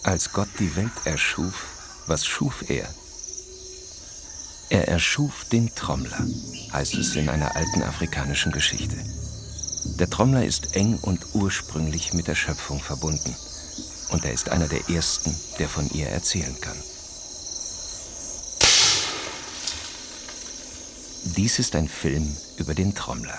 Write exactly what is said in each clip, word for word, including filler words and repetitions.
Als Gott die Welt erschuf, was schuf er? Er erschuf den Trommler, heißt es in einer alten afrikanischen Geschichte. Der Trommler ist eng und ursprünglich mit der Schöpfung verbunden. Und er ist einer der ersten, der von ihr erzählen kann. Dies ist ein Film über den Trommler.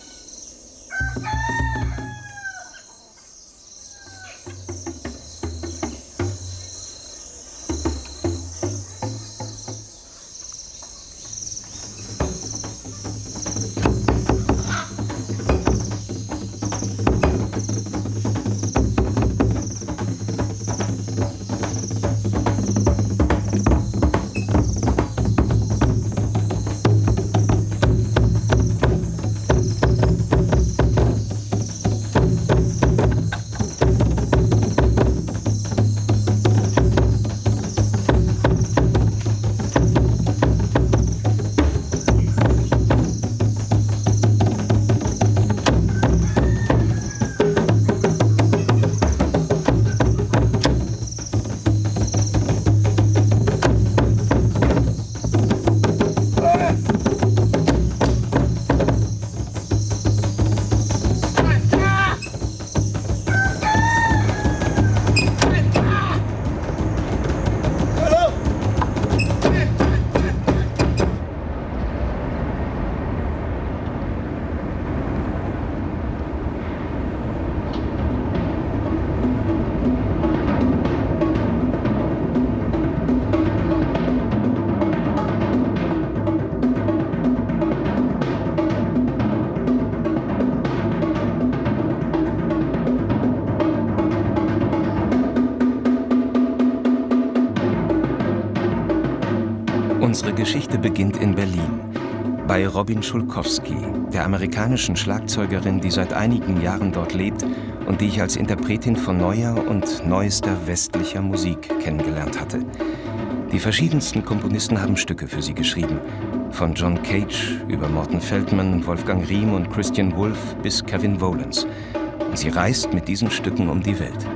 Unsere Geschichte beginnt in Berlin, bei Robin Schulkowski, der amerikanischen Schlagzeugerin, die seit einigen Jahren dort lebt und die ich als Interpretin von neuer und neuester westlicher Musik kennengelernt hatte. Die verschiedensten Komponisten haben Stücke für sie geschrieben, von John Cage über Morton Feldman, Wolfgang Riem und Christian Wolff bis Kevin Wolens. Und sie reist mit diesen Stücken um die Welt.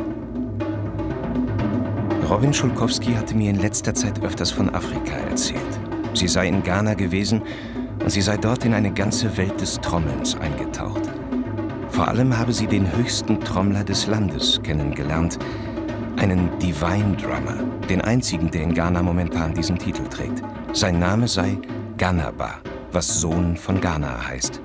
Robin Schulkowski hatte mir in letzter Zeit öfters von Afrika erzählt. Sie sei in Ghana gewesen und sie sei dort in eine ganze Welt des Trommelns eingetaucht. Vor allem habe sie den höchsten Trommler des Landes kennengelernt, einen Divine Drummer, den einzigen, der in Ghana momentan diesen Titel trägt. Sein Name sei Ganaba, was Sohn von Ghana heißt.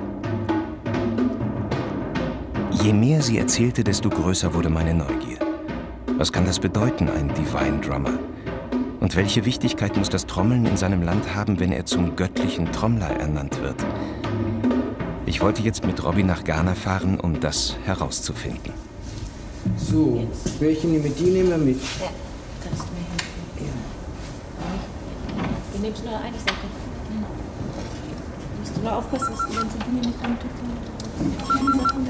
Je mehr sie erzählte, desto größer wurde meine Neugier. Was kann das bedeuten, ein Divine Drummer? Und welche Wichtigkeit muss das Trommeln in seinem Land haben, wenn er zum göttlichen Trommler ernannt wird? Ich wollte jetzt mit Robin nach Ghana fahren, um das herauszufinden. So, welche Melodie nehmen wir mit? Ja, das ist mir hin. Ja. Du nimmst nur eine Seite. Ja. Du musst nur aufpassen, dass die ganze Bühne nicht runterkommt.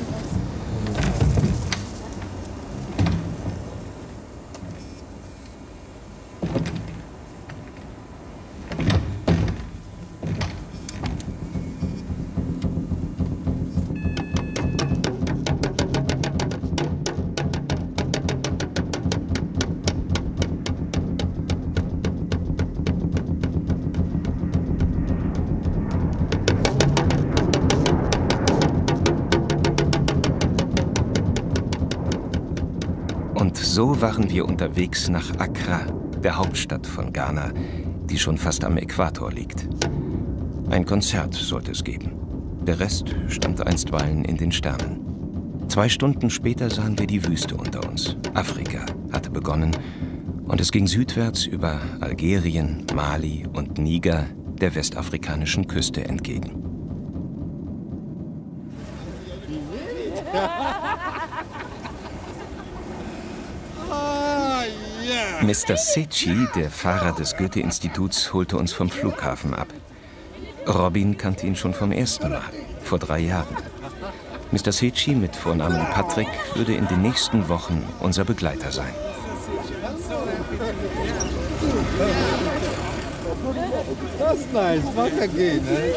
So waren wir unterwegs nach Accra, der Hauptstadt von Ghana, die schon fast am Äquator liegt. Ein Konzert sollte es geben. Der Rest stand einstweilen in den Sternen. Zwei Stunden später sahen wir die Wüste unter uns. Afrika hatte begonnen und es ging südwärts über Algerien, Mali und Niger der westafrikanischen Küste entgegen. Mister Sechi, der Fahrer des Goethe-Instituts, holte uns vom Flughafen ab. Robin kannte ihn schon vom ersten Mal, vor drei Jahren. Mister Sechi mit Vornamen Patrick würde in den nächsten Wochen unser Begleiter sein. Das ist nice, wacker gehen, ne?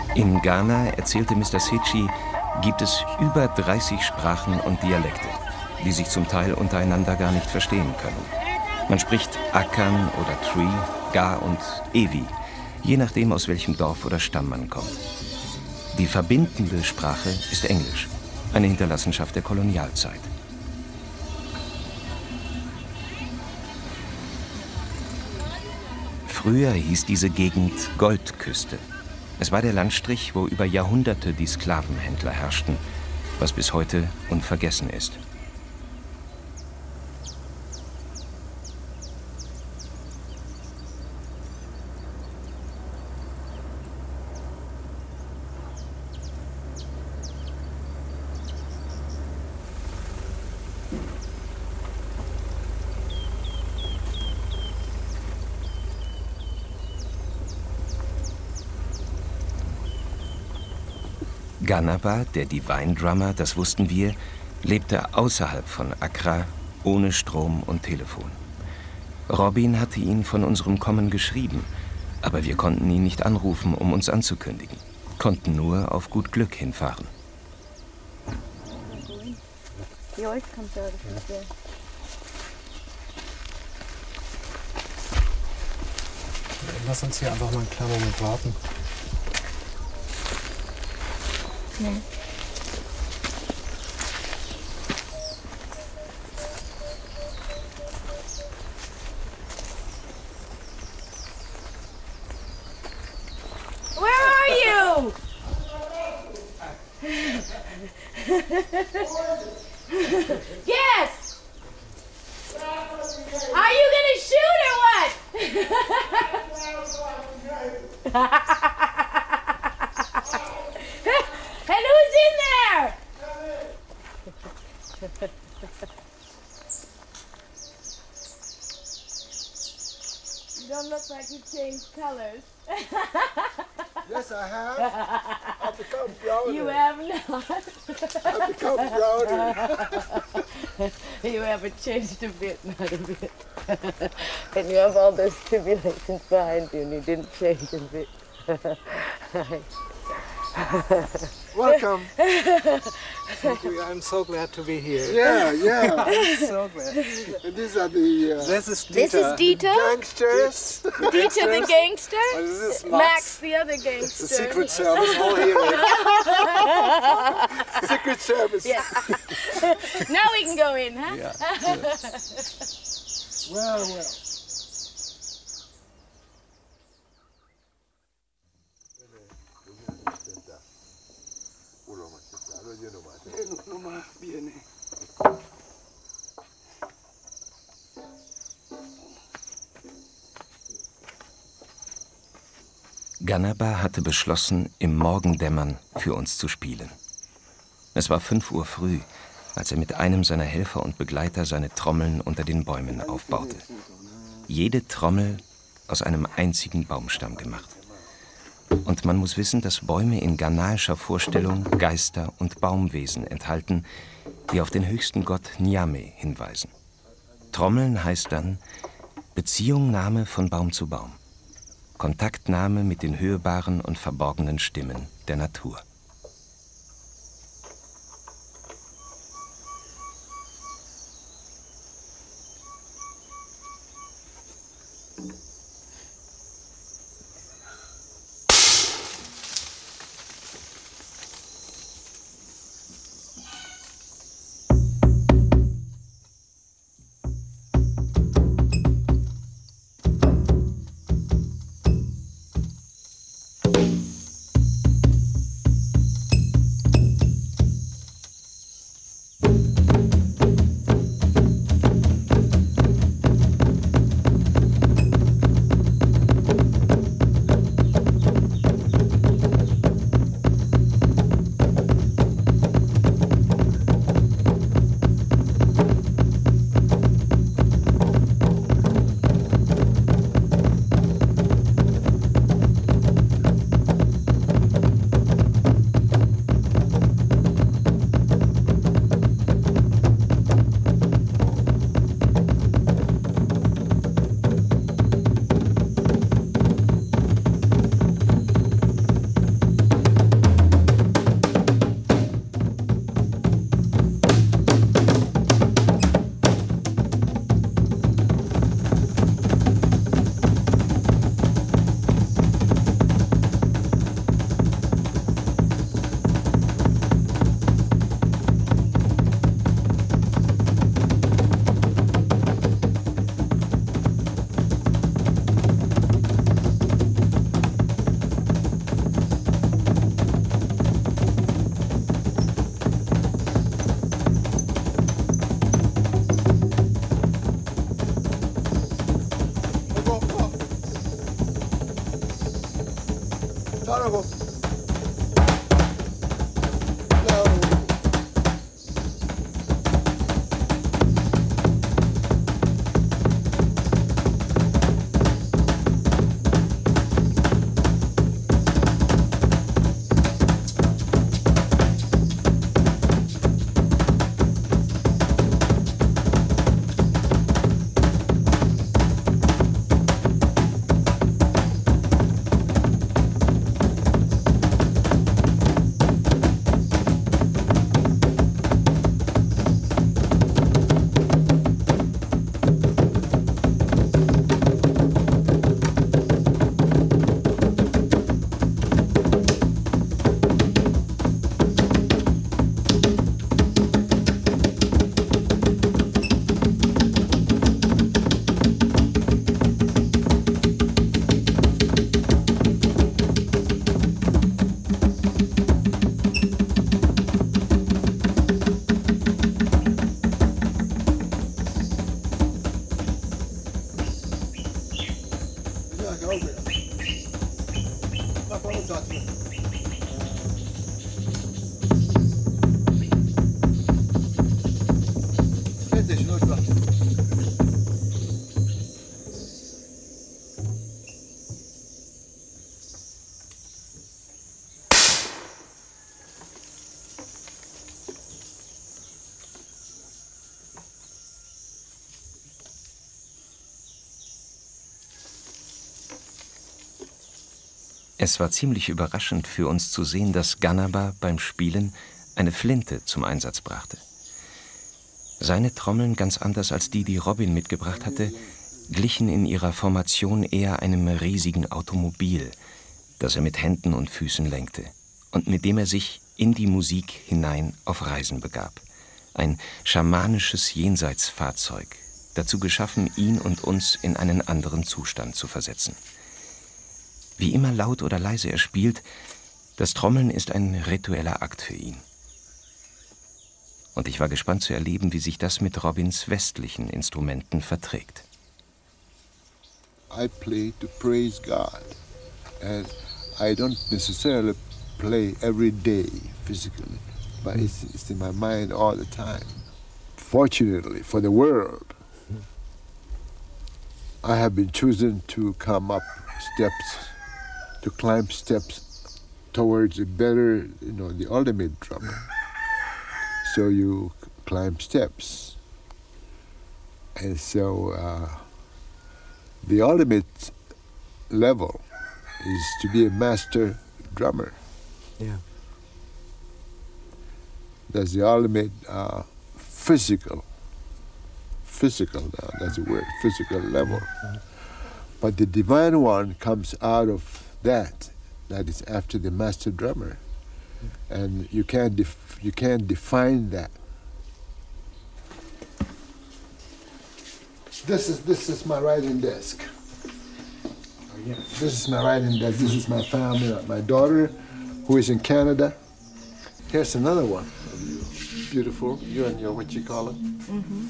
In Ghana, erzählte Mister Sechi, gibt es über dreißig Sprachen und Dialekte, die sich zum Teil untereinander gar nicht verstehen können. Man spricht Akan oder Tree, Ga und Ewi, je nachdem, aus welchem Dorf oder Stamm man kommt. Die verbindende Sprache ist Englisch, eine Hinterlassenschaft der Kolonialzeit. Früher hieß diese Gegend Goldküste. Es war der Landstrich, wo über Jahrhunderte die Sklavenhändler herrschten, was bis heute unvergessen ist. Ganaba, der Divine Drummer, das wussten wir, lebte außerhalb von Accra, ohne Strom und Telefon. Robin hatte ihn von unserem Kommen geschrieben, aber wir konnten ihn nicht anrufen, um uns anzukündigen, konnten nur auf gut Glück hinfahren. Lass uns hier einfach mal einen kleinen Moment warten. Ja. Where are you? Yes. Are you gonna shoot or what? And who's in there? You don't look like you've changed colors. Yes, I have. I've become browner. You have not. I've become browner. You haven't changed a bit, not a bit. And you have all those tribulations behind you, and you didn't change a bit. Welcome. Thank you. I'm so glad to be here. Yeah, yeah. I'm so glad. And these are the uh, This is Dieter. This is Dieter. gangsters. Dieter the gangster. Oh, this is Max, Max, the other the gangster. Secret Service. All here. Secret Service. Yeah. Now we can go in, huh? Yeah. Well, well. Ganaba hatte beschlossen, im Morgendämmern für uns zu spielen. Es war fünf Uhr früh, als er mit einem seiner Helfer und Begleiter seine Trommeln unter den Bäumen aufbaute. Jede Trommel aus einem einzigen Baumstamm gemacht. Und man muss wissen, dass Bäume in ghanaischer Vorstellung Geister und Baumwesen enthalten, die auf den höchsten Gott Nyame hinweisen. Trommeln heißt dann Beziehungnahme von Baum zu Baum. Kontaktnahme mit den hörbaren und verborgenen Stimmen der Natur. Es war ziemlich überraschend für uns zu sehen, dass Ganaba beim Spielen eine Flinte zum Einsatz brachte. Seine Trommeln, ganz anders als die, die Robin mitgebracht hatte, glichen in ihrer Formation eher einem riesigen Automobil, das er mit Händen und Füßen lenkte und mit dem er sich in die Musik hinein auf Reisen begab. Ein schamanisches Jenseitsfahrzeug, dazu geschaffen, ihn und uns in einen anderen Zustand zu versetzen. Wie immer laut oder leise er spielt, das Trommeln ist ein ritueller Akt für ihn. Und ich war gespannt zu erleben, wie sich das mit Robins westlichen Instrumenten verträgt. I play to praise God, and I don't necessarily play every day physically, but it's, it's in my mind all the time. Fortunately for the world, I have been chosen to come up steps, to climb steps towards a better, you know, the ultimate drummer. So you climb steps. And so uh, the ultimate level is to be a master drummer. Yeah. That's the ultimate uh, physical, physical now, that's the word, physical level. Mm-hmm. But the divine one comes out of that, that is after the master drummer. And you can't, def you can't define that. This is, this is my writing desk. Oh, yeah. This is my writing desk. This is my family, my daughter, who is in Canada. Here's another one. Beautiful. You and your, what you call it? Mm-hmm.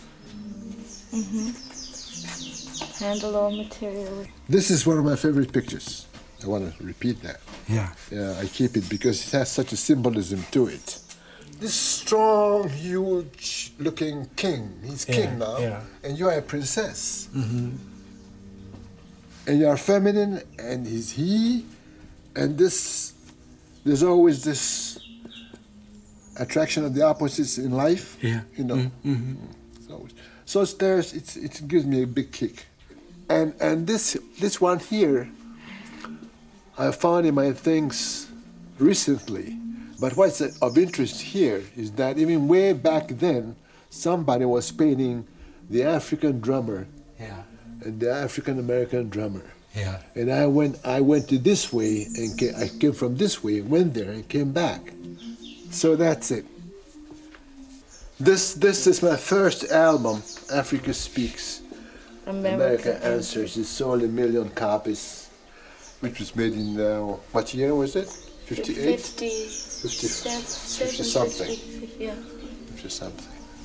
Mm-hmm. Handle all material. This is one of my favorite pictures. I want to repeat that. Yeah. Yeah, I keep it because it has such a symbolism to it. This strong, huge-looking king, he's Yeah, king now, yeah. and you are a princess. Mm-hmm. And you are feminine, and he's he, and this, there's always this attraction of the opposites in life. Yeah. You know. Mm-hmm. It's always, so it's there's, it's, it gives me a big kick. And and this this one here, I found in my things recently. But what's of interest here is that even way back then, somebody was painting the African drummer Yeah. and the African American drummer. Yeah. And I went, I went to this way and came, I came from this way, went there and came back. So that's it. This this is my first album, Africa Speaks. America, America Answers. It sold a million copies, which was made in uh, what year was it? fifty-eight? fifty, fifty, seven, fifty something. fifty, yeah. fifty something.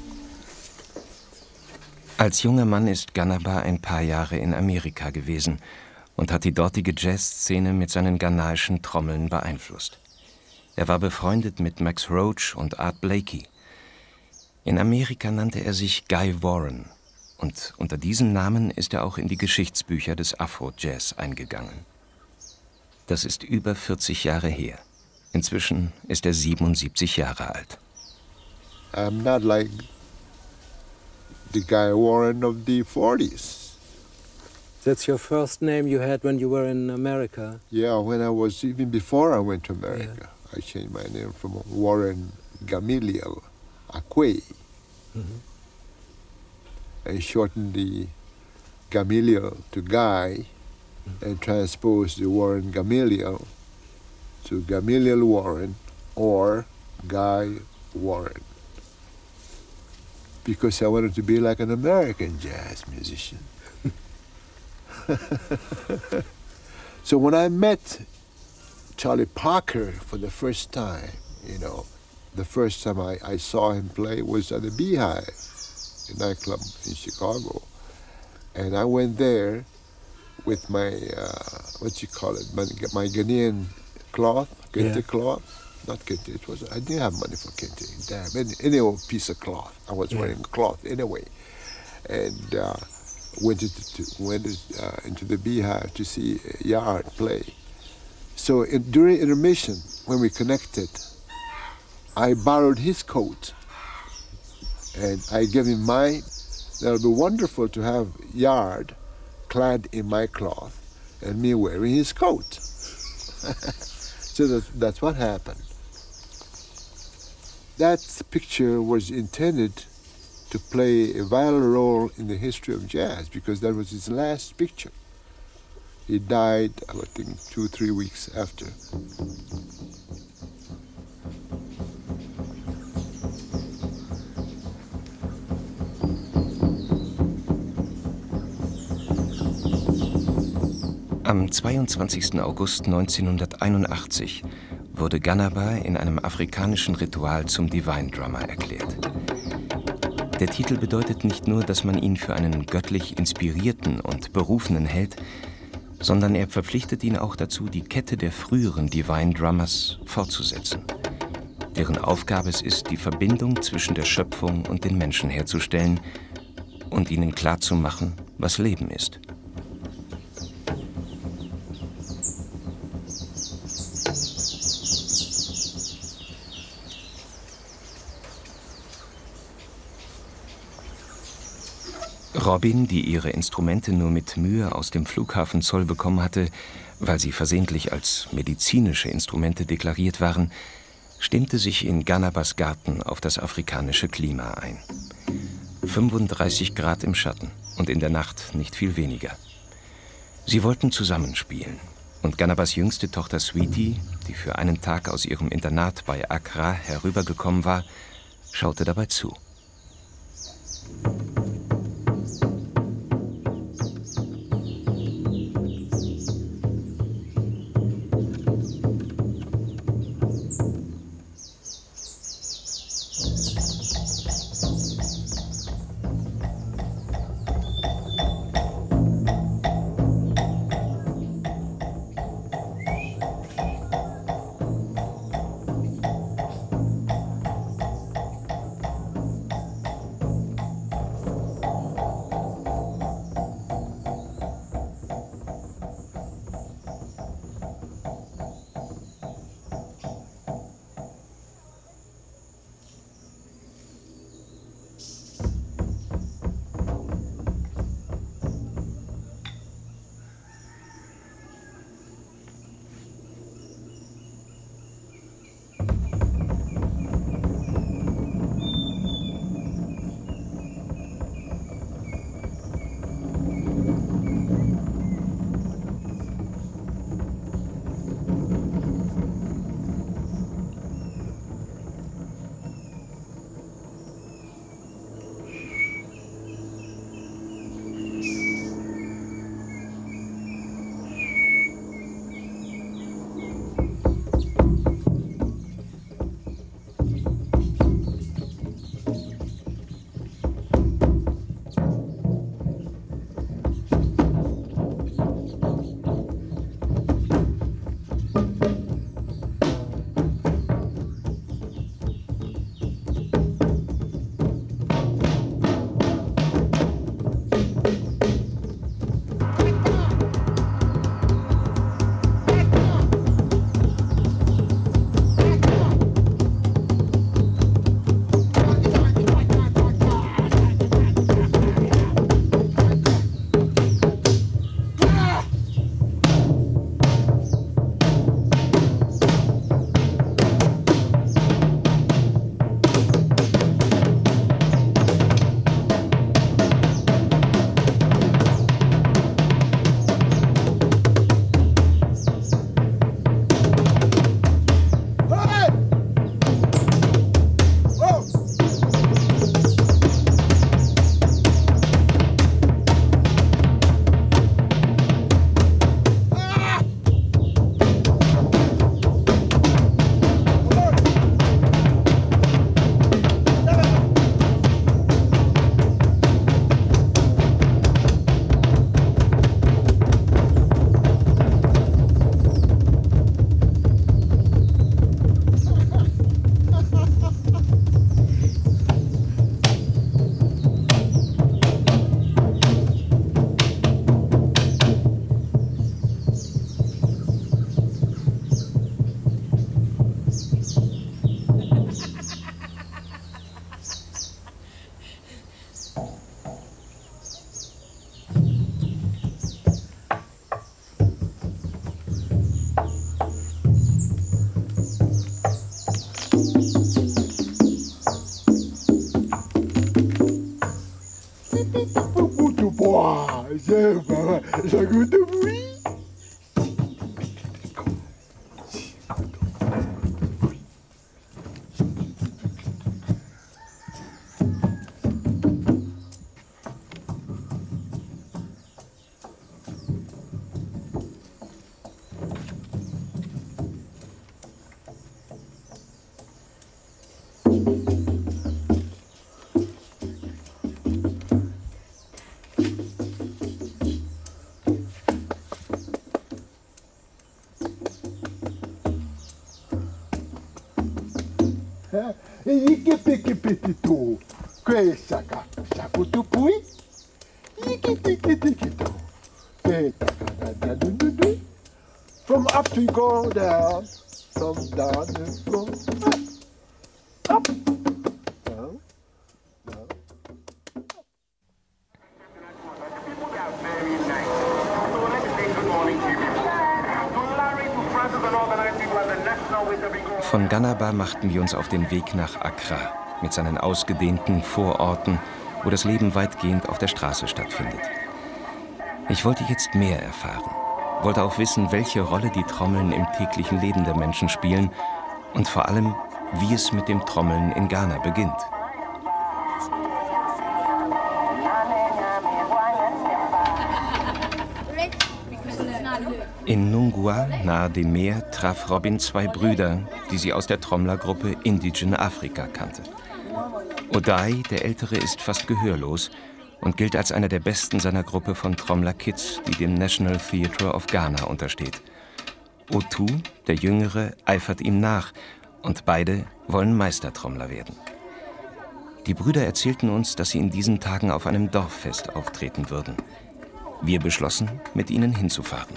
Als junger Mann ist Ganaba ein paar Jahre in Amerika gewesen und hat die dortige Jazzszene mit seinen ghanaischen Trommeln beeinflusst. Er war befreundet mit Max Roach und Art Blakey. In Amerika nannte er sich Guy Warren und unter diesem Namen ist er auch in die Geschichtsbücher des Afro-Jazz eingegangen. Das ist über vierzig Jahre her. Inzwischen ist er siebenundsiebzig Jahre alt. I'm not like the Guy Warren of the forties. That's your first name you had when you were in America? Yeah, when I was, even before I went to America, yeah. I changed my name from Warren Gamaliel Akwe. Mm-hmm. I shortened the Gamaliel to Guy, mm-hmm. and transposed the Warren Gamaliel to Gamaliel Warren or Guy Warren. Because I wanted to be like an American jazz musician. So when I met Charlie Parker for the first time, you know, the first time I, I saw him play was at the Beehive, a nightclub in Chicago. And I went there with my, uh, what you call it, my, my Ghanaian cloth, kente Yeah. cloth. Not kente, it was, I didn't have money for kente. Damn, any, any old piece of cloth. I was Yeah. wearing cloth anyway. And uh, went, into, to, went uh, into the Beehive to see Yard play. So in, during intermission, when we connected, I borrowed his coat and I gave him mine. That would be wonderful to have Yard clad in my cloth and me wearing his coat. So that, that's what happened. That picture was intended to play a vital role in the history of jazz because that was his last picture. He died, I think, two, three weeks after. Am zweiundzwanzigsten August neunzehnhunderteinundachtzig wurde Ganaba in einem afrikanischen Ritual zum Divine Drummer erklärt. Der Titel bedeutet nicht nur, dass man ihn für einen göttlich inspirierten und berufenen hält, sondern er verpflichtet ihn auch dazu, die Kette der früheren Divine Drummers fortzusetzen, deren Aufgabe es ist, die Verbindung zwischen der Schöpfung und den Menschen herzustellen und ihnen klarzumachen, was Leben ist. Robin, die ihre Instrumente nur mit Mühe aus dem Flughafen Zoll bekommen hatte, weil sie versehentlich als medizinische Instrumente deklariert waren, stimmte sich in Ganabas Garten auf das afrikanische Klima ein. fünfunddreißig Grad im Schatten und in der Nacht nicht viel weniger. Sie wollten zusammenspielen und Ganabas jüngste Tochter Sweetie, die für einen Tag aus ihrem Internat bei Accra herübergekommen war, schaute dabei zu. Super, so gut wie. From up to go down, from down to go up, up, down, down. Von Ganaba machten wir uns auf den Weg nach Accra mit seinen ausgedehnten Vororten, wo das Leben weitgehend auf der Straße stattfindet. Ich wollte jetzt mehr erfahren, wollte auch wissen, welche Rolle die Trommeln im täglichen Leben der Menschen spielen und vor allem, wie es mit dem Trommeln in Ghana beginnt. In Nungua, nahe dem Meer, traf Robin zwei Brüder, die sie aus der Trommlergruppe Indigene Africa kannte. Odai, der Ältere, ist fast gehörlos und gilt als einer der besten seiner Gruppe von Trommler-Kids, die dem National Theatre of Ghana untersteht. Otu, der Jüngere, eifert ihm nach und beide wollen Meistertrommler werden. Die Brüder erzählten uns, dass sie in diesen Tagen auf einem Dorffest auftreten würden. Wir beschlossen, mit ihnen hinzufahren.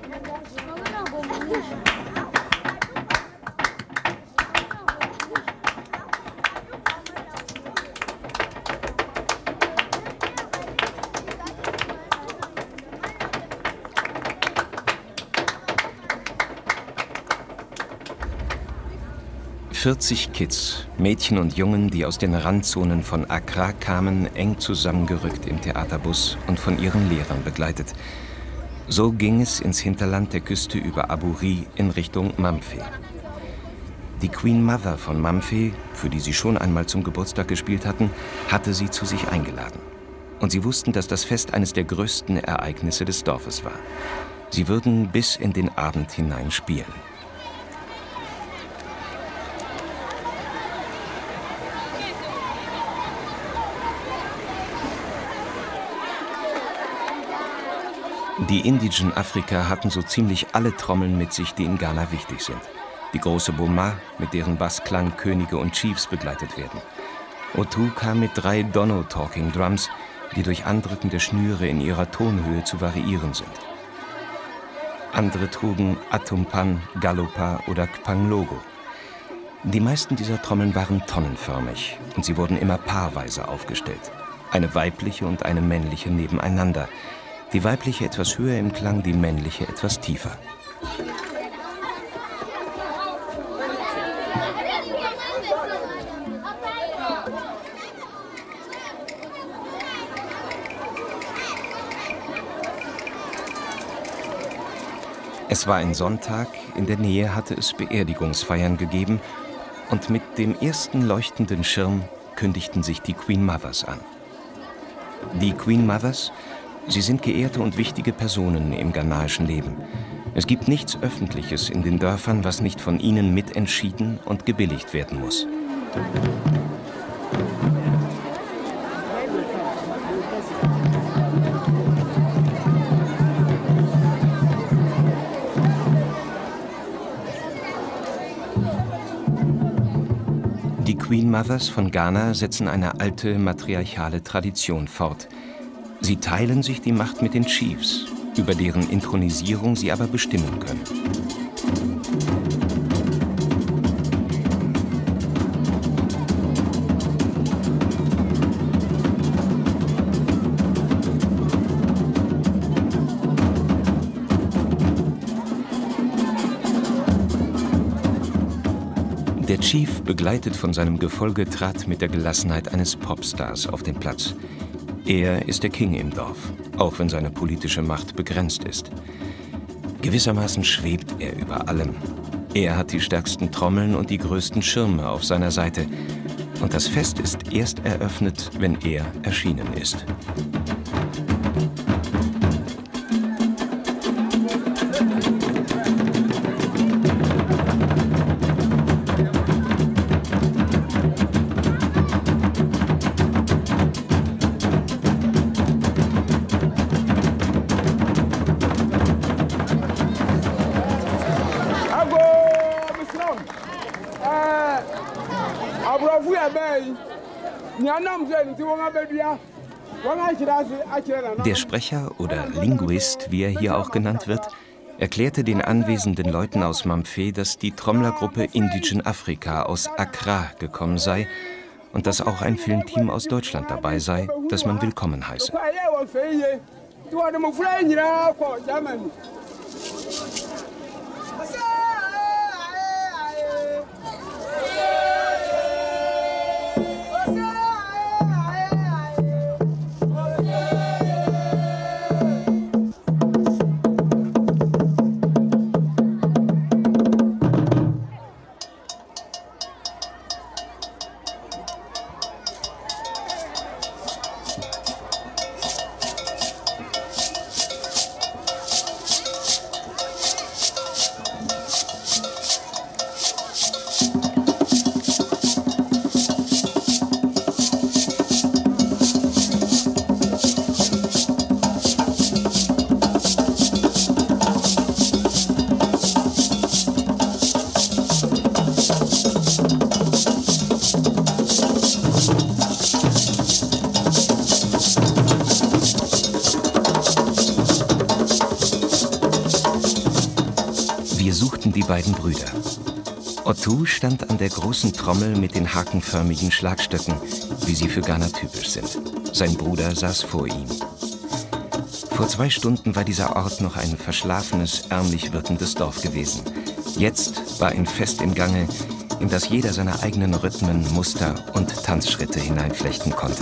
vierzig Kids, Mädchen und Jungen, die aus den Randzonen von Accra kamen, eng zusammengerückt im Theaterbus und von ihren Lehrern begleitet. So ging es ins Hinterland der Küste über Aburi in Richtung Mamfe. Die Queen Mother von Mamfe, für die sie schon einmal zum Geburtstag gespielt hatten, hatte sie zu sich eingeladen. Und sie wussten, dass das Fest eines der größten Ereignisse des Dorfes war. Sie würden bis in den Abend hinein spielen. Die Indigene Africa hatten so ziemlich alle Trommeln mit sich, die in Ghana wichtig sind. Die große Boma, mit deren Bassklang Könige und Chiefs begleitet werden. Otu kam mit drei Dono Talking Drums, die durch Andrücken Schnüre in ihrer Tonhöhe zu variieren sind. Andere trugen Atumpan, Galopa oder Kpanglogo. Die meisten dieser Trommeln waren tonnenförmig und sie wurden immer paarweise aufgestellt. Eine weibliche und eine männliche nebeneinander. Die weibliche etwas höher im Klang, die männliche etwas tiefer. Es war ein Sonntag, in der Nähe hatte es Beerdigungsfeiern gegeben und mit dem ersten leuchtenden Schirm kündigten sich die Queen Mothers an. Die Queen Mothers, sie sind geehrte und wichtige Personen im ghanaischen Leben. Es gibt nichts Öffentliches in den Dörfern, was nicht von ihnen mitentschieden und gebilligt werden muss. Die Queen Mothers von Ghana setzen eine alte matriarchale Tradition fort. Sie teilen sich die Macht mit den Chiefs, über deren Inthronisierung sie aber bestimmen können. Der Chief, begleitet von seinem Gefolge, trat mit der Gelassenheit eines Popstars auf den Platz. Er ist der King im Dorf, auch wenn seine politische Macht begrenzt ist. Gewissermaßen schwebt er über allem. Er hat die stärksten Trommeln und die größten Schirme auf seiner Seite. Und das Fest ist erst eröffnet, wenn er erschienen ist. Der Sprecher oder Linguist, wie er hier auch genannt wird, erklärte den anwesenden Leuten aus Mamfe, dass die Trommlergruppe Indigen Afrika aus Accra gekommen sei und dass auch ein Filmteam aus Deutschland dabei sei, das man willkommen heiße. Die beiden Brüder. Otto stand an der großen Trommel mit den hakenförmigen Schlagstöcken, wie sie für Ghana typisch sind. Sein Bruder saß vor ihm. Vor zwei Stunden war dieser Ort noch ein verschlafenes, ärmlich wirkendes Dorf gewesen. Jetzt war ein Fest im Gange, in das jeder seine eigenen Rhythmen, Muster und Tanzschritte hineinflechten konnte.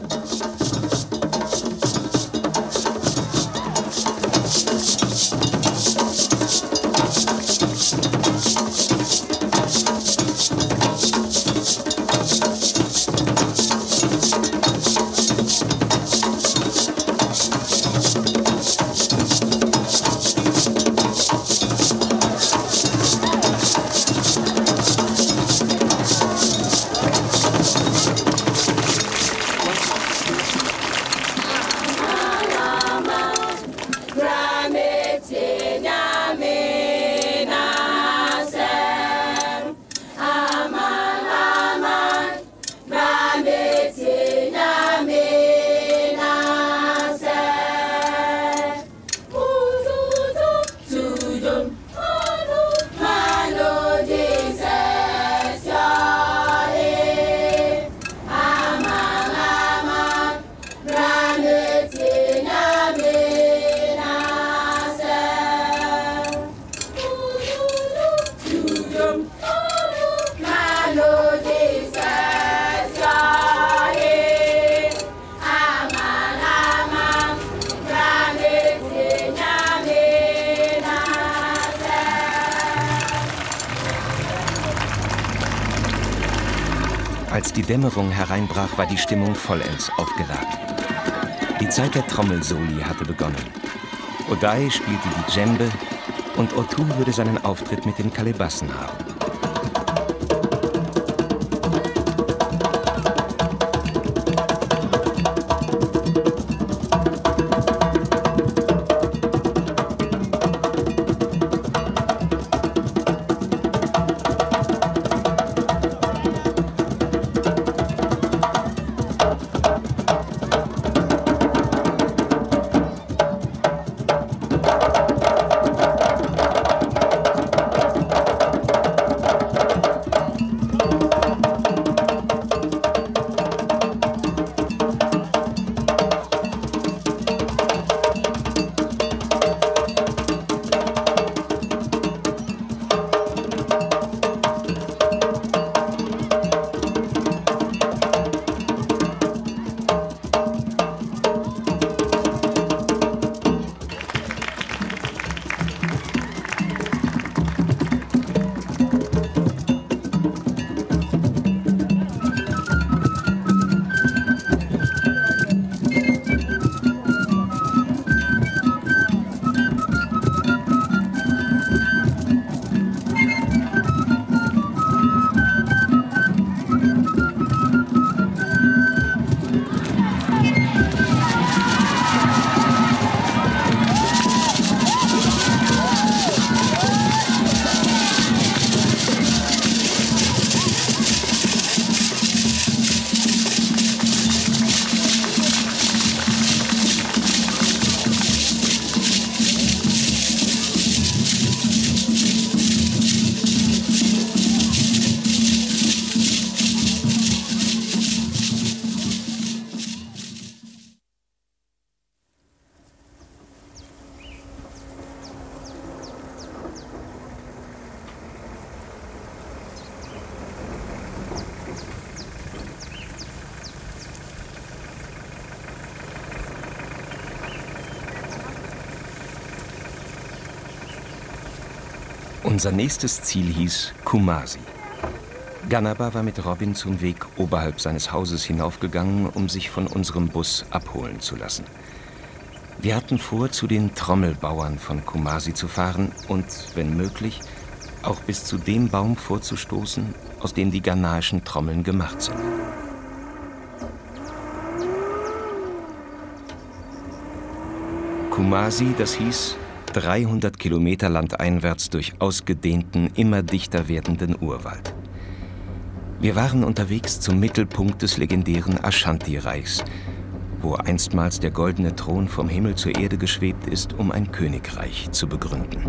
Als die Dämmerung hereinbrach, war die Stimmung vollends aufgeladen. Die Zeit der Trommelsoli hatte begonnen. Odaye spielte die Djembe und Otto würde seinen Auftritt mit den Kalebassen haben. Unser nächstes Ziel hieß Kumasi. Ganaba war mit Robin zum Weg oberhalb seines Hauses hinaufgegangen, um sich von unserem Bus abholen zu lassen. Wir hatten vor, zu den Trommelbauern von Kumasi zu fahren und, wenn möglich, auch bis zu dem Baum vorzustoßen, aus dem die ghanaischen Trommeln gemacht sind. Kumasi, das hieß dreihundert Kilometer landeinwärts durch ausgedehnten, immer dichter werdenden Urwald. Wir waren unterwegs zum Mittelpunkt des legendären Ashanti-Reichs, wo einstmals der goldene Thron vom Himmel zur Erde geschwebt ist, um ein Königreich zu begründen.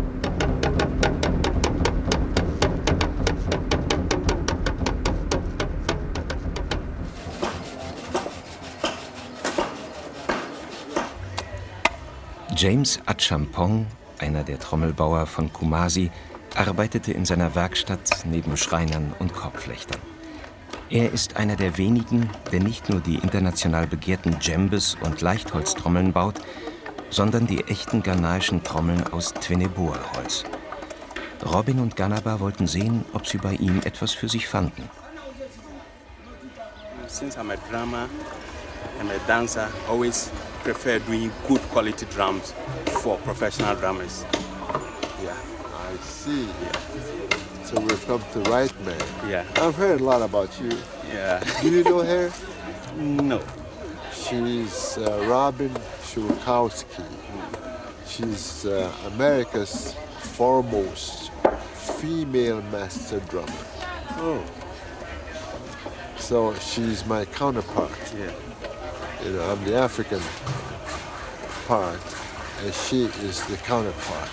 James Achampong, einer der Trommelbauer von Kumasi, arbeitete in seiner Werkstatt neben Schreinern und Korbflechtern. Er ist einer der wenigen, der nicht nur die international begehrten Djembes und Leichtholztrommeln baut, sondern die echten ghanaischen Trommeln aus Tweneboa-Holz. Robin und Ganaba wollten sehen, ob sie bei ihm etwas für sich fanden. Since I'm a drummer and a dancer, I always prefer doing good quality drums for professional drummers. Yeah. I see. Yeah. So we've come to the right man. Yeah. I've heard a lot about you. Yeah. Do you know her? No. She's uh, Robin Schulkowski. She's uh, America's foremost female master drummer. Oh. So she's my counterpart. Yeah. You know, I'm the African part, and she is the counterpart.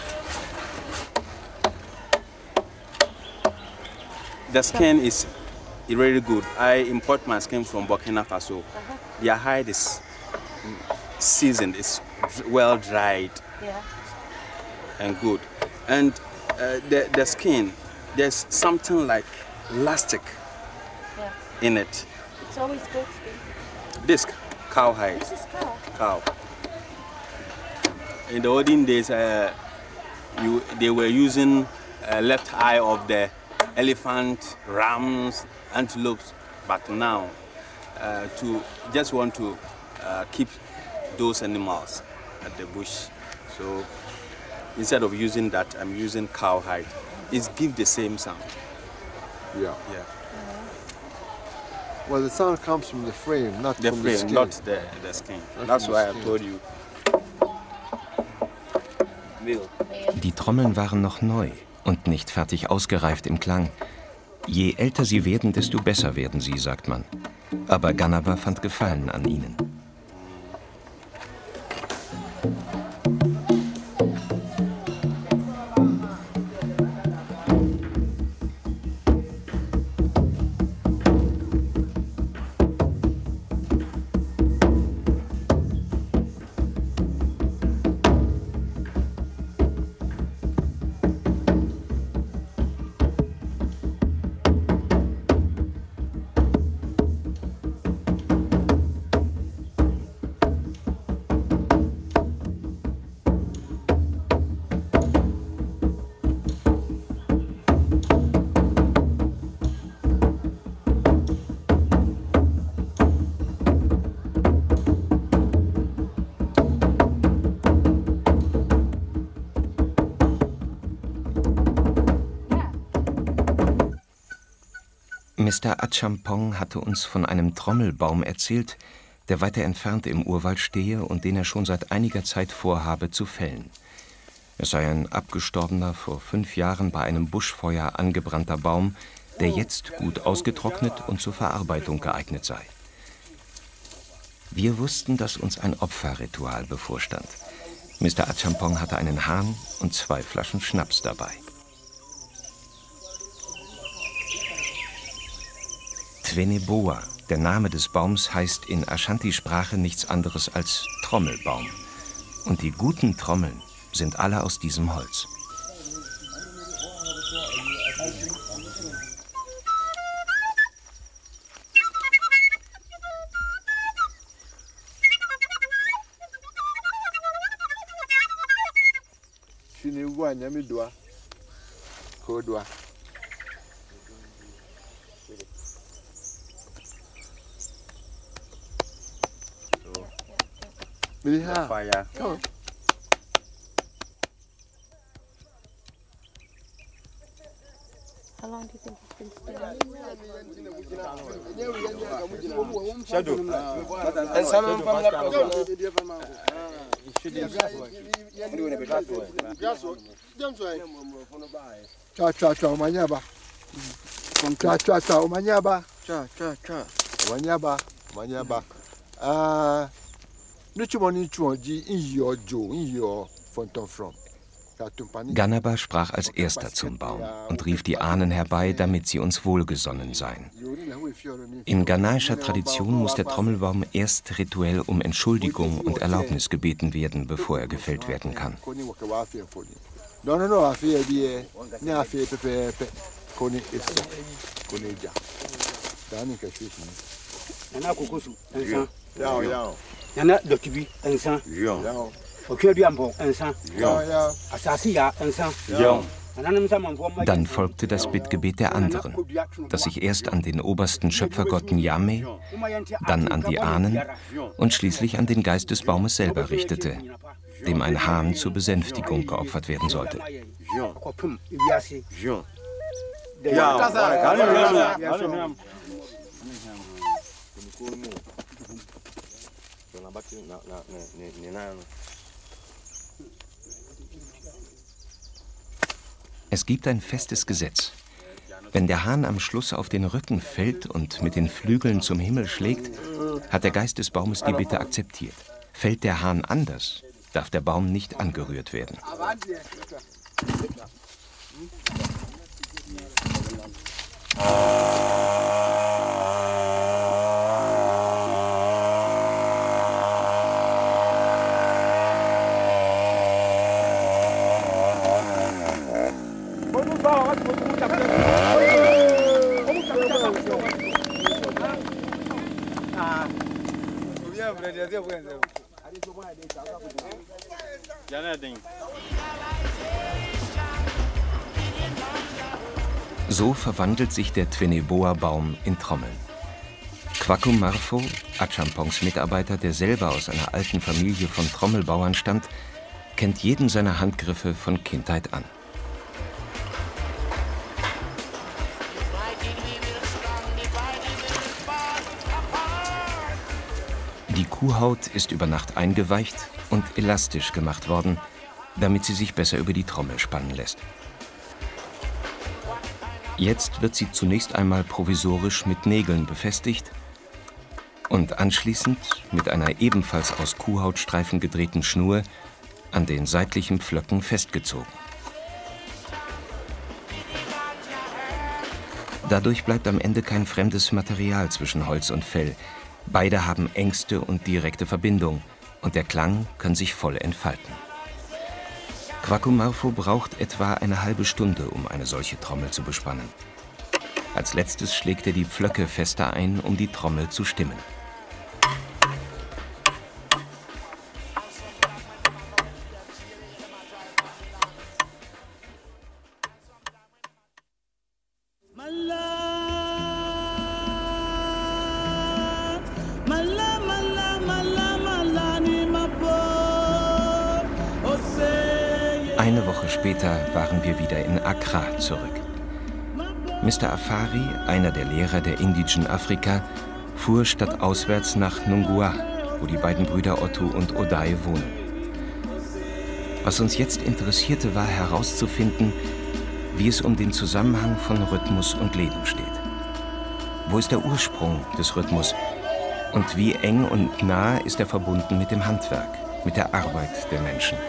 The skin is really good. I import my skin from Burkina Faso. Uh-huh. Their hide is seasoned, it's well dried, yeah, and good. And uh, the, the skin, there's something like elastic, yeah, in it. It's always goat skin. This cowhide. This is cow. Cow. In the olden days, uh, you, they were using uh, left eye of the elephant, rams, antelopes, but now uh, to just want to uh, keep those animals at the bush. So instead of using that, I'm using cowhide. It gives the same sound. Yeah. Yeah. Well, the sound comes from the frame, not the from frame, the skin. not the, the skin. Not That's why skin. I told you. Bill. Die Trommeln waren noch neu und nicht fertig ausgereift im Klang. Je älter sie werden, desto besser werden sie, sagt man. Aber Ganaba fand Gefallen an ihnen. Mister Achampong hatte uns von einem Trommelbaum erzählt, der weiter entfernt im Urwald stehe und den er schon seit einiger Zeit vorhabe zu fällen. Es sei ein abgestorbener, vor fünf Jahren bei einem Buschfeuer angebrannter Baum, der jetzt gut ausgetrocknet und zur Verarbeitung geeignet sei. Wir wussten, dass uns ein Opferritual bevorstand. Mister Achampong hatte einen Hahn und zwei Flaschen Schnaps dabei. Tweneboa, der Name des Baums, heißt in Ashanti-Sprache nichts anderes als Trommelbaum. Und die guten Trommeln sind alle aus diesem Holz. Kodwa. Fire. Oh. How long do you think it's been still? Shadow. And some of them Cha cha cha umanyaba. Cha cha cha umanyaba. Cha cha cha. Umanyaba. Umanyaba. Ah, Nuchumoni chuonji inyo jo inyo fonton from. Ganaba sprach als erster zum Baum und rief die Ahnen herbei, damit sie uns wohlgesonnen seien. In ghanaischer Tradition muss der Trommelbaum erst rituell um Entschuldigung und Erlaubnis gebeten werden, bevor er gefällt werden kann. Dann folgte das Bittgebet der anderen, das sich erst an den obersten Schöpfergott Nyame, dann an die Ahnen und schließlich an den Geist des Baumes selber richtete, dem ein Hahn zur Besänftigung geopfert werden sollte. Es gibt ein festes Gesetz. Wenn der Hahn am Schluss auf den Rücken fällt und mit den Flügeln zum Himmel schlägt, hat der Geist des Baumes die Bitte akzeptiert. Fällt der Hahn anders, darf der Baum nicht angerührt werden. So verwandelt sich der Tweneboa-Baum in Trommeln. Kwaku Marfo, Achampongs Mitarbeiter, der selber aus einer alten Familie von Trommelbauern stammt, kennt jeden seiner Handgriffe von Kindheit an. Die Kuhhaut ist über Nacht eingeweicht und elastisch gemacht worden, damit sie sich besser über die Trommel spannen lässt. Jetzt wird sie zunächst einmal provisorisch mit Nägeln befestigt und anschließend mit einer ebenfalls aus Kuhhautstreifen gedrehten Schnur an den seitlichen Pflöcken festgezogen. Dadurch bleibt am Ende kein fremdes Material zwischen Holz und Fell. Beide haben engste und direkte Verbindung und der Klang kann sich voll entfalten. Kwaku Marfo braucht etwa eine halbe Stunde, um eine solche Trommel zu bespannen. Als letztes schlägt er die Pflöcke fester ein, um die Trommel zu stimmen. Eine Woche später waren wir wieder in Accra zurück. Mister Afari, einer der Lehrer der Indigenen Afrika, fuhr stadtauswärts nach Nungua, wo die beiden Brüder Otto und Odai wohnen. Was uns jetzt interessierte, war herauszufinden, wie es um den Zusammenhang von Rhythmus und Leben steht. Wo ist der Ursprung des Rhythmus und wie eng und nah ist er verbunden mit dem Handwerk, mit der Arbeit der Menschen?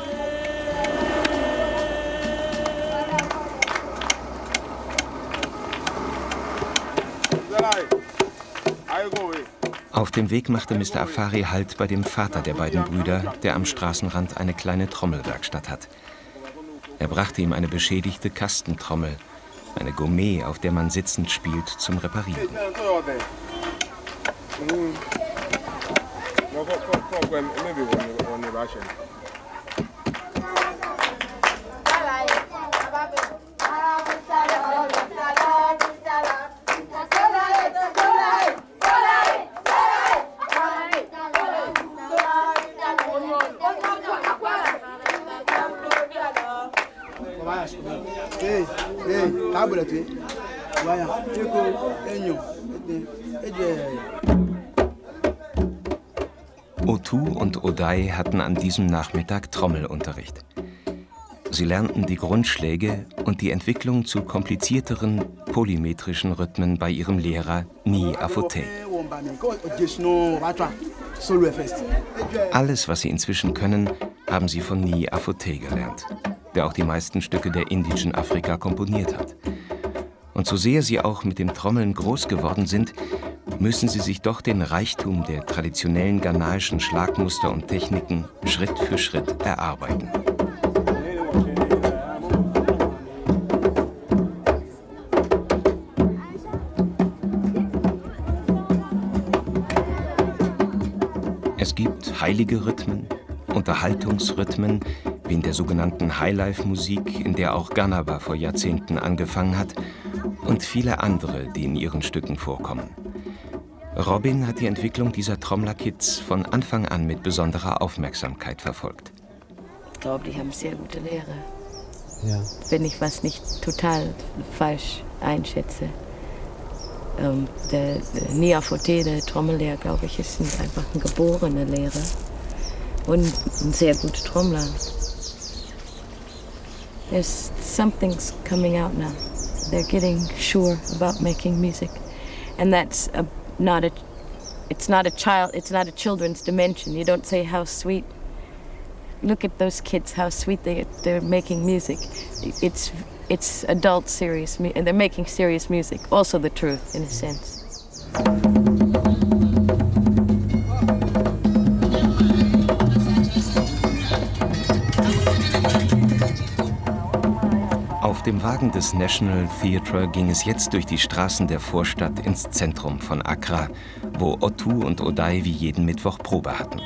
Auf dem Weg machte Mister Afari Halt bei dem Vater der beiden Brüder, der am Straßenrand eine kleine Trommelwerkstatt hat. Er brachte ihm eine beschädigte Kastentrommel, eine Gourmet, auf der man sitzend spielt, zum Reparieren. Otoo und Oday hatten an diesem Nachmittag Trommelunterricht. Sie lernten die Grundschläge und die Entwicklung zu komplizierteren polymetrischen Rhythmen bei ihrem Lehrer Nii Afothey. Alles, was sie inzwischen können, haben sie von Nii Afothey gelernt, der auch die meisten Stücke der indischen Afrika komponiert hat. Und so sehr sie auch mit dem Trommeln groß geworden sind, müssen sie sich doch den Reichtum der traditionellen ghanaischen Schlagmuster und Techniken Schritt für Schritt erarbeiten. Es gibt heilige Rhythmen, Unterhaltungsrhythmen, wie in der sogenannten Highlife-Musik, in der auch Ganaba vor Jahrzehnten angefangen hat, und viele andere, die in ihren Stücken vorkommen. Robin hat die Entwicklung dieser Trommlerkits von Anfang an mit besonderer Aufmerksamkeit verfolgt. Ich glaube, die haben sehr gute Lehre. Ja. Wenn ich was nicht total falsch einschätze. Ähm, der, der Nii Afothey, der Trommellehrer, glaube ich, ist ein, einfach ein geborener Lehrer und ein sehr guter Trommler. There's something's coming out now. They're getting sure about making music, and that's a, not a. It's not a child. It's not a children's dimension. You don't say how sweet. Look at those kids, how sweet they they're making music. It's it's adult serious, and they're making serious music. Also the truth, in a sense. Auf dem Wagen des National Theatre ging es jetzt durch die Straßen der Vorstadt ins Zentrum von Accra, wo Otoo und Oday wie jeden Mittwoch Probe hatten.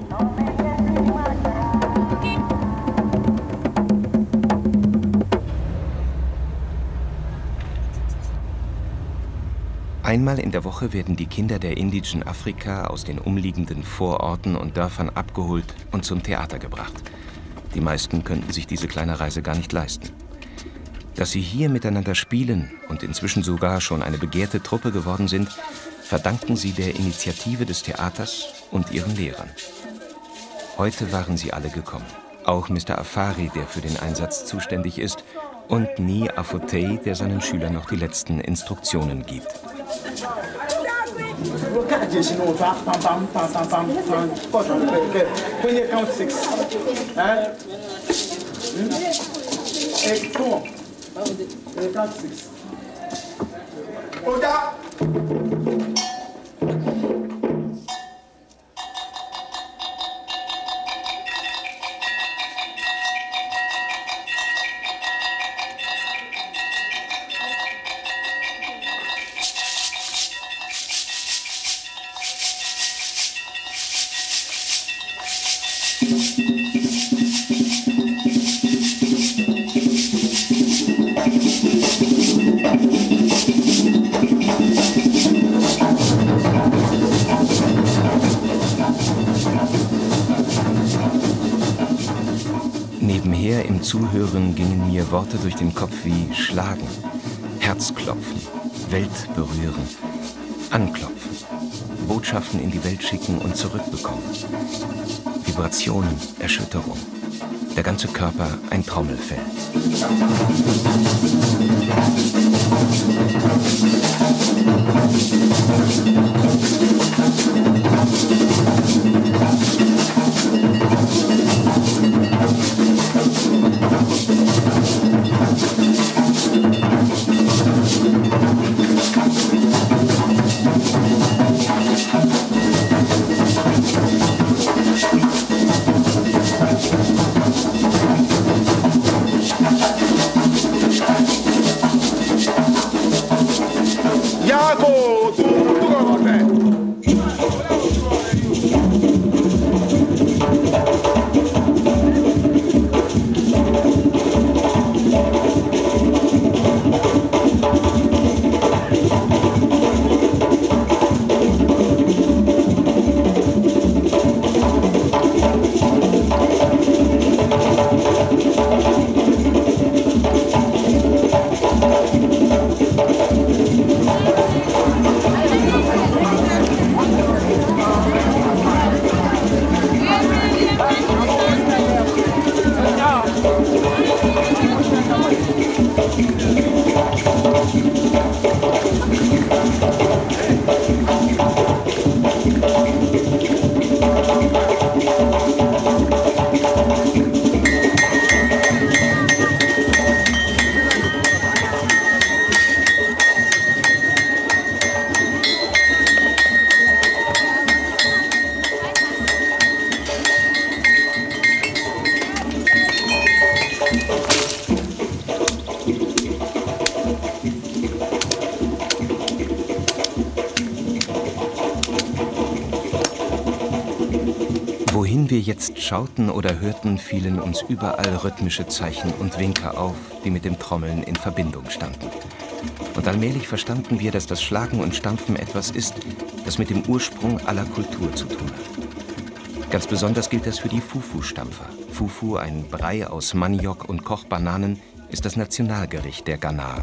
Einmal in der Woche werden die Kinder der indischen Afrika aus den umliegenden Vororten und Dörfern abgeholt und zum Theater gebracht. Die meisten könnten sich diese kleine Reise gar nicht leisten. Dass sie hier miteinander spielen und inzwischen sogar schon eine begehrte Truppe geworden sind, verdanken sie der Initiative des Theaters und ihren Lehrern. Heute waren sie alle gekommen. Auch Mister Afari, der für den Einsatz zuständig ist, und Nii Afothey, der seinen Schülern noch die letzten Instruktionen gibt. Nebenher im Zuhören gingen mir Worte durch den Kopf wie schlagen, Herzklopfen, Welt berühren, anklopfen, Botschaften in die Welt schicken und zurückbekommen. Vibrationen, Erschütterung. Der ganze Körper ein Trommelfell. Yago, tu tu Wohin wir jetzt schauten oder hörten, fielen uns überall rhythmische Zeichen und Winke auf, die mit dem Trommeln in Verbindung standen. Und allmählich verstanden wir, dass das Schlagen und Stampfen etwas ist, das mit dem Ursprung aller Kultur zu tun hat. Ganz besonders gilt das für die Fufu-Stampfer. Fufu, ein Brei aus Maniok und Kochbananen, ist das Nationalgericht der Ghanaer.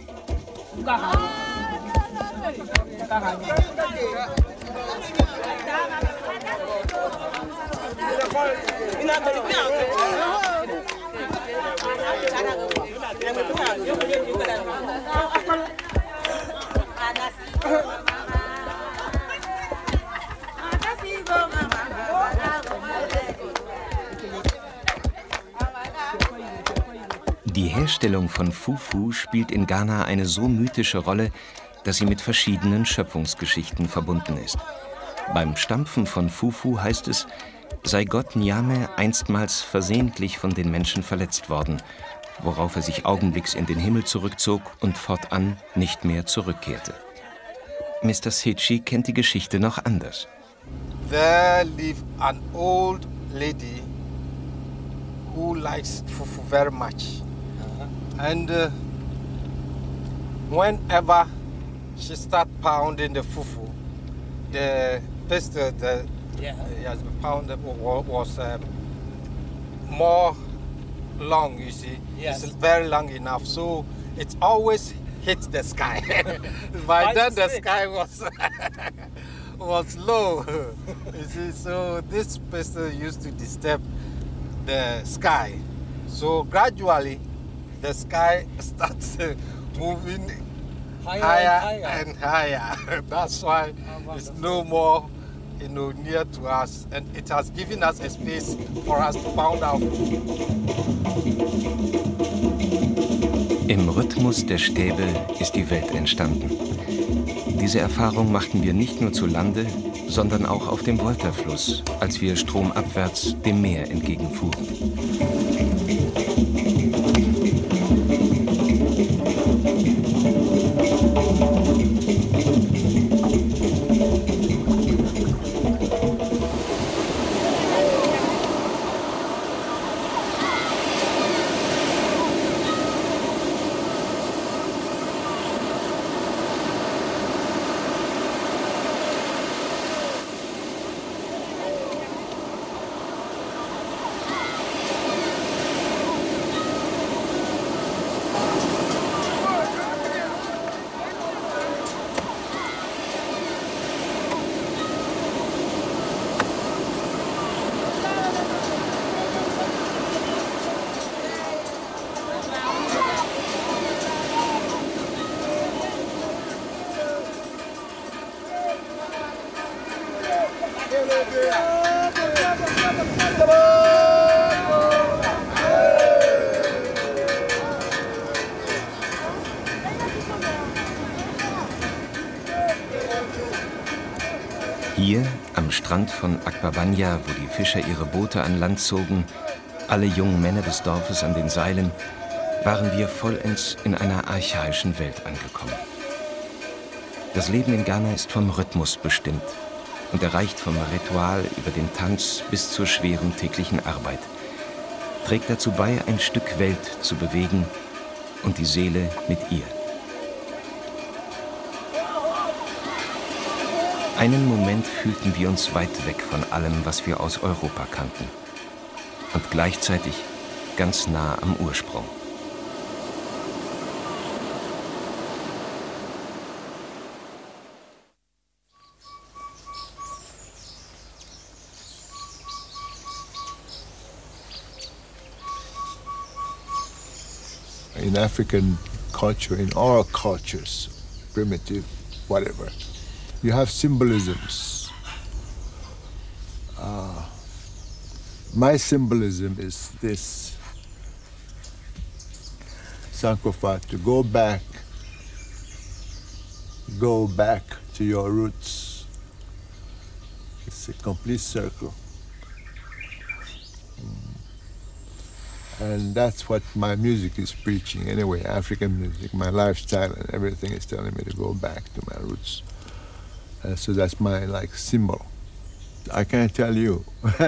Die Herstellung von Fufu spielt in Ghana eine so mythische Rolle, dass sie mit verschiedenen Schöpfungsgeschichten verbunden ist. Beim Stampfen von Fufu heißt es, sei Gott Nyame einstmals versehentlich von den Menschen verletzt worden, worauf er sich augenblicks in den Himmel zurückzog und fortan nicht mehr zurückkehrte. Mister Sechi kennt die Geschichte noch anders. There lived an old lady who likes fufu very much. And uh, whenever she start pounding the fufu, the pestle that yeah. uh, pounded was um, more long, you see. Yes. It's very long enough, so it always hits the sky. By then the sky was was low, you see. So this pestle used to disturb the sky. So gradually, the sky starts uh, moving higher, higher and higher. And higher. That's why it's no more, you know, near to us, and it has given us a space for us to pound our food. Im Rhythmus der Stäbe ist die Welt entstanden. Diese Erfahrung machten wir nicht nur zu Lande, sondern auch auf dem Volta-Fluss, als wir stromabwärts dem Meer entgegenfuhren. Hier, am Strand von Akbabanya, wo die Fischer ihre Boote an Land zogen, alle jungen Männer des Dorfes an den Seilen, waren wir vollends in einer archaischen Welt angekommen. Das Leben in Ghana ist vom Rhythmus bestimmt und erreicht vom Ritual über den Tanz bis zur schweren täglichen Arbeit, trägt dazu bei, ein Stück Welt zu bewegen und die Seele mit ihr. Einen Moment fühlten wir uns weit weg von allem, was wir aus Europa kannten, und gleichzeitig ganz nah am Ursprung. In African culture, in all cultures, primitive, whatever, you have symbolisms. Uh, my symbolism is this, Sankofa, to go back, go back to your roots. It's a complete circle. And that's what my music is preaching anyway, African music. My lifestyle and everything is telling me to go back to my roots. Uh, so that's my like symbol. I can't tell you.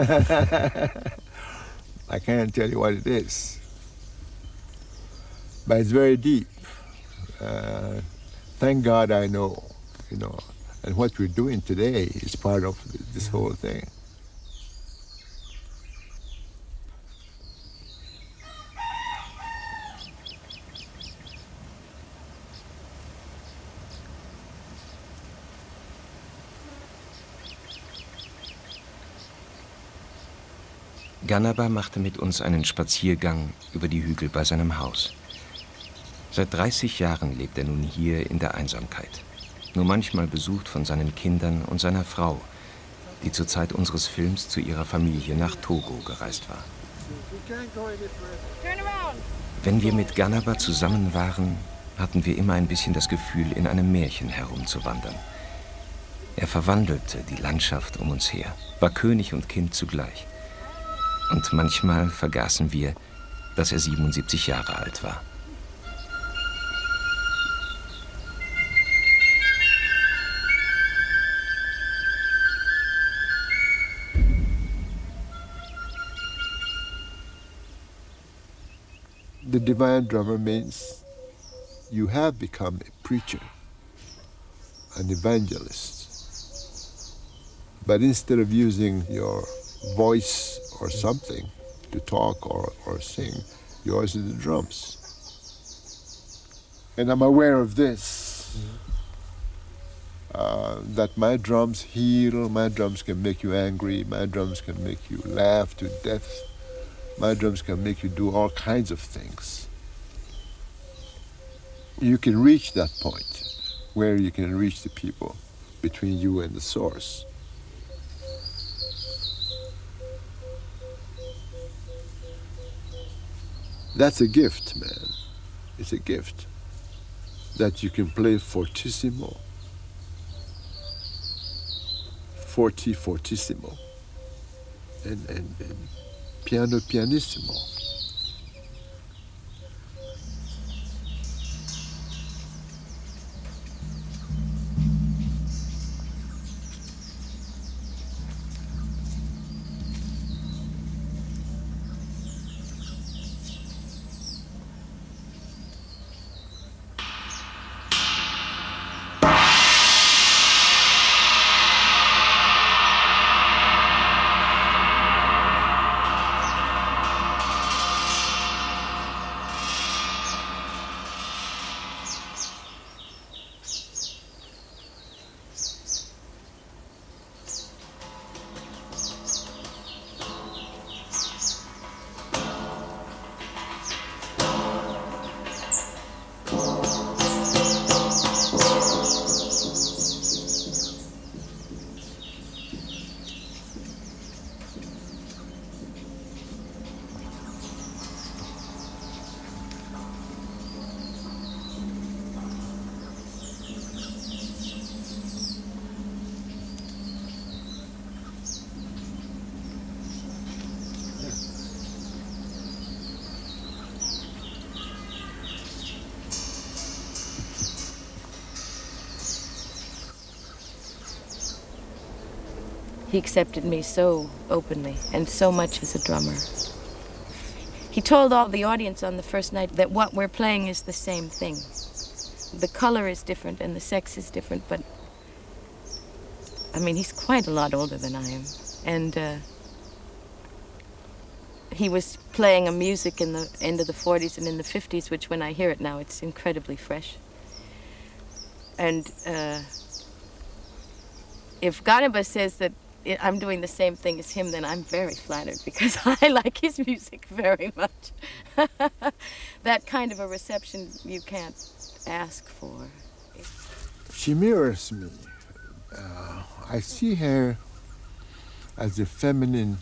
I can't tell you what it is. But it's very deep. Uh, thank God I know, you know. And what we're doing today is part of this whole thing. Ganaba machte mit uns einen Spaziergang über die Hügel bei seinem Haus. Seit dreißig Jahren lebt er nun hier in der Einsamkeit. Nur manchmal besucht von seinen Kindern und seiner Frau, die zur Zeit unseres Films zu ihrer Familie nach Togo gereist war. Wenn wir mit Ganaba zusammen waren, hatten wir immer ein bisschen das Gefühl, in einem Märchen herumzuwandern. Er verwandelte die Landschaft um uns her, war König und Kind zugleich. Und manchmal vergaßen wir, dass er siebenundsiebzig Jahre alt war. The divine drummer means you have become a preacher, an evangelist. But instead of using your voice or something to talk or, or sing, yours is the drums. And I'm aware of this, uh, that my drums heal, my drums can make you angry, my drums can make you laugh to death, my drums can make you do all kinds of things. You can reach that point where you can reach the people between you and the source. That's a gift, man. It's a gift that you can play fortissimo, forti fortissimo, and, and, and piano pianissimo. He accepted me so openly and so much as a drummer. He told all the audience on the first night that what we're playing is the same thing. The color is different and the sex is different, but I mean, he's quite a lot older than I am. And uh, he was playing a music in the end of the forties and in the fifties, which when I hear it now, it's incredibly fresh. And uh, if Ganaba says that I'm doing the same thing as him, then I'm very flattered because I like his music very much. That kind of a reception you can't ask for. She mirrors me. Uh, I see her as the feminine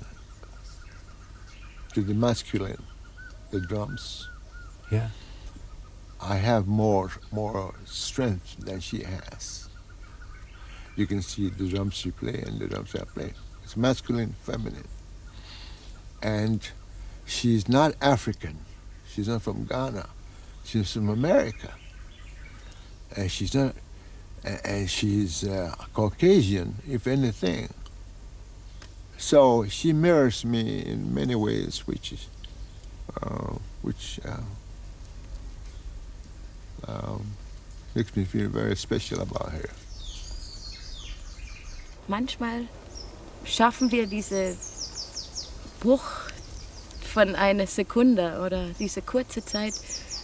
to the masculine, the drums. Yeah. I have more, more strength than she has. You can see the drums she play and the drums I play. It's masculine, feminine. And she's not African. She's not from Ghana. She's from America. And she's not, and she's uh, Caucasian, if anything. So she mirrors me in many ways, which is, uh, which uh, um, makes me feel very special about her. Manchmal schaffen wir diese Bruch von einer Sekunde oder diese kurze Zeit,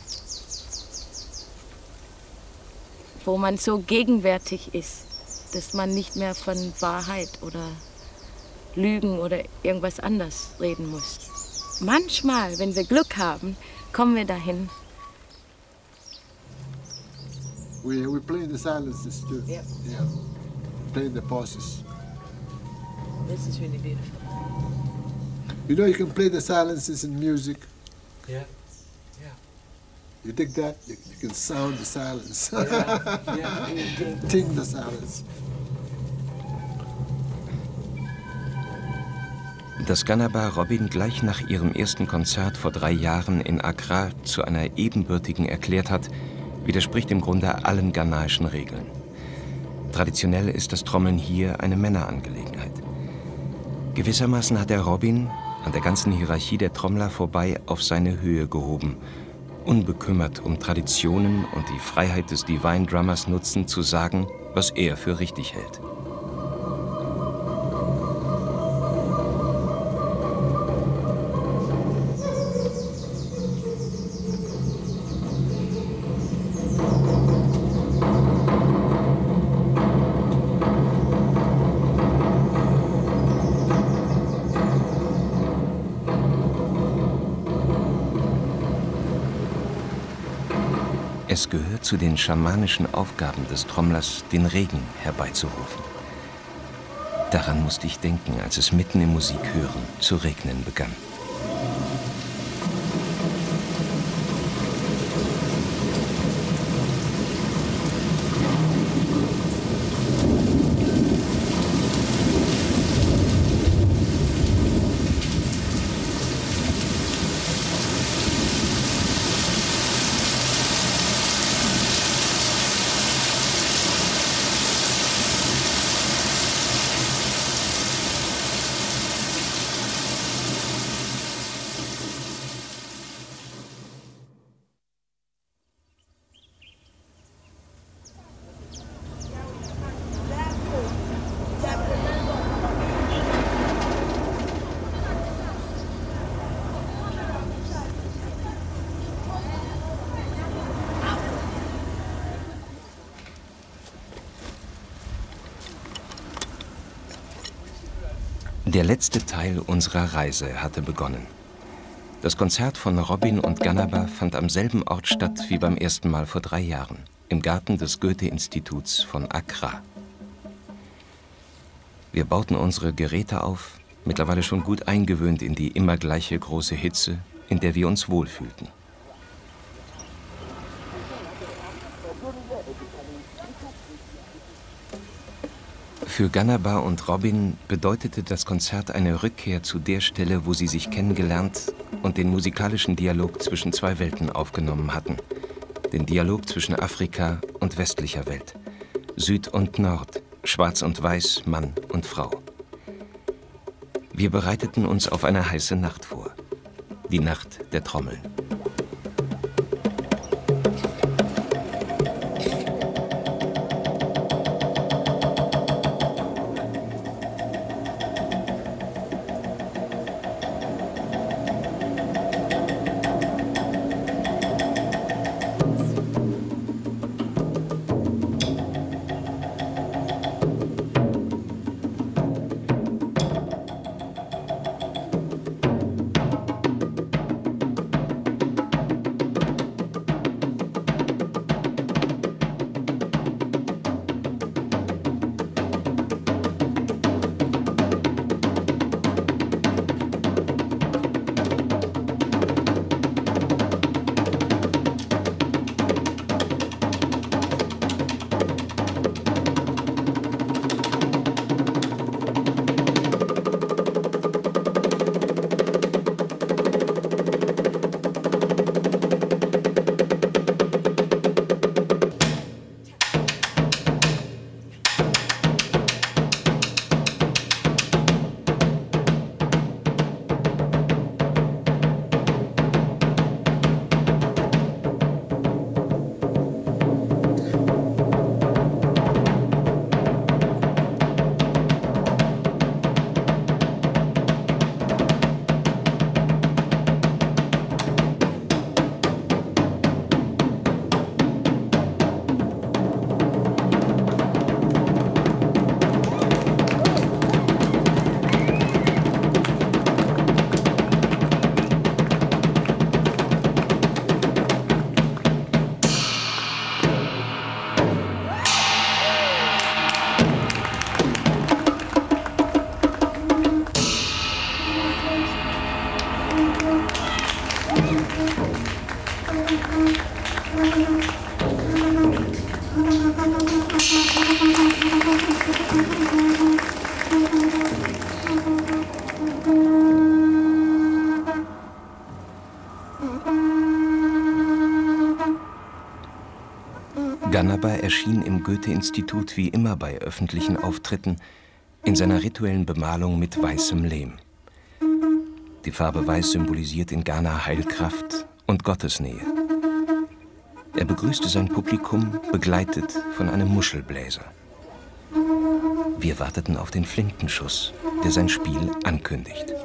wo man so gegenwärtig ist, dass man nicht mehr von Wahrheit oder Lügen oder irgendwas anderes reden muss. Manchmal, wenn wir Glück haben, kommen wir dahin. We, we play the silences too. Yep. Yeah. Play the pauses. This is really beautiful. You know, you can play the silences in music. Yeah. Yeah. You dig that? You, you can sound the silence. Yeah. Yeah. Ting the silence. Dass Ganaba Robin gleich nach ihrem ersten Konzert vor drei Jahren in Accra zu einer Ebenbürtigen erklärt hat, widerspricht im Grunde allen ghanaischen Regeln. Traditionell ist das Trommeln hier eine Männerangelegenheit. Gewissermaßen hat er Robin an der ganzen Hierarchie der Trommler vorbei auf seine Höhe gehoben, unbekümmert um Traditionen und die Freiheit des Divine Drummers nutzen, zu sagen, was er für richtig hält. Es gehört zu den schamanischen Aufgaben des Trommlers, den Regen herbeizurufen. Daran musste ich denken, als es mitten im Musikhören zu regnen begann. Der letzte Teil unserer Reise hatte begonnen. Das Konzert von Robin und Ganaba fand am selben Ort statt wie beim ersten Mal vor drei Jahren, im Garten des Goethe-Instituts von Accra. Wir bauten unsere Geräte auf, mittlerweile schon gut eingewöhnt in die immer gleiche große Hitze, in der wir uns wohlfühlten. Für Ganaba und Robin bedeutete das Konzert eine Rückkehr zu der Stelle, wo sie sich kennengelernt und den musikalischen Dialog zwischen zwei Welten aufgenommen hatten. Den Dialog zwischen Afrika und westlicher Welt, Süd und Nord, Schwarz und Weiß, Mann und Frau. Wir bereiteten uns auf eine heiße Nacht vor, die Nacht der Trommeln. Barber erschien im Goethe-Institut wie immer bei öffentlichen Auftritten in seiner rituellen Bemalung mit weißem Lehm. Die Farbe Weiß symbolisiert in Ghana Heilkraft und Gottesnähe. Er begrüßte sein Publikum, begleitet von einem Muschelbläser. Wir warteten auf den Flintenschuss, der sein Spiel ankündigt.